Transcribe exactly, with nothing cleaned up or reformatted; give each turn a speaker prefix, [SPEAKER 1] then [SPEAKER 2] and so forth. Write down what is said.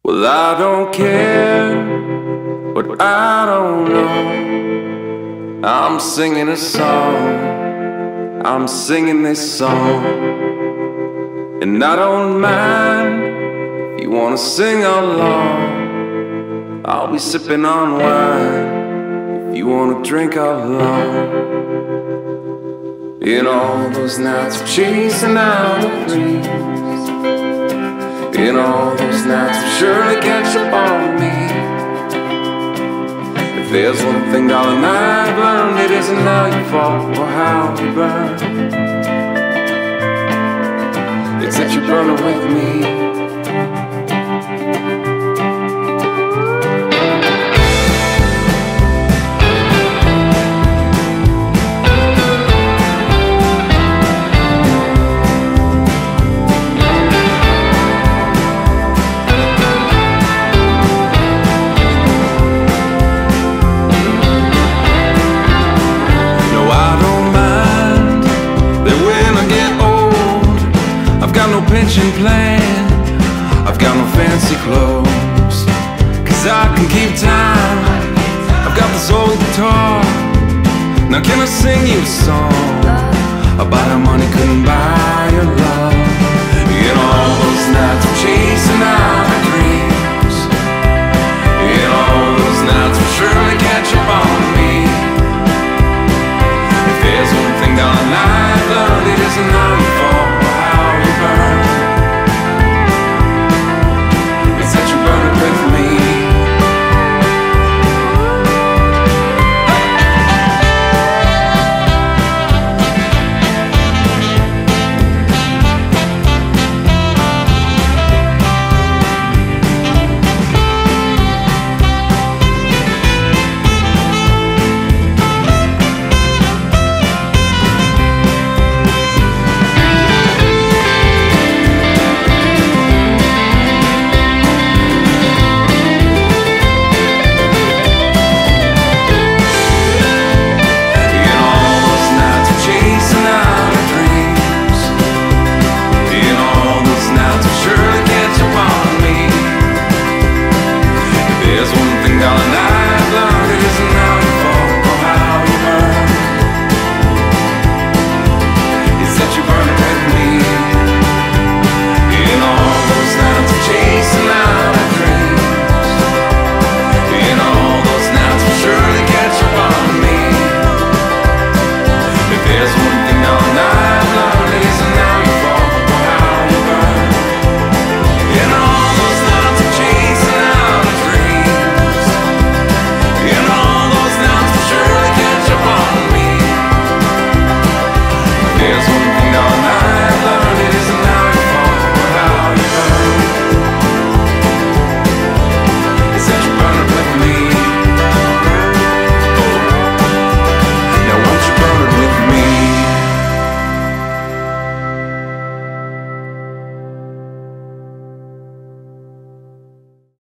[SPEAKER 1] Well, I don't care what I don't know. I'm singing a song, I'm singing this song. And I don't mind if you wanna sing along. I'll be sipping on wine if you wanna drink along. In all those nights of chasing out the breeze, in all those nights of surely catch up on me. If there's one thing, darling, I've learned, it isn't how you fall or how you burn. It's that you're burning with me. Pension plan, I've got no fancy clothes, cause I can keep time. I've got this old guitar, now can I sing you a song about how money couldn't buy your love?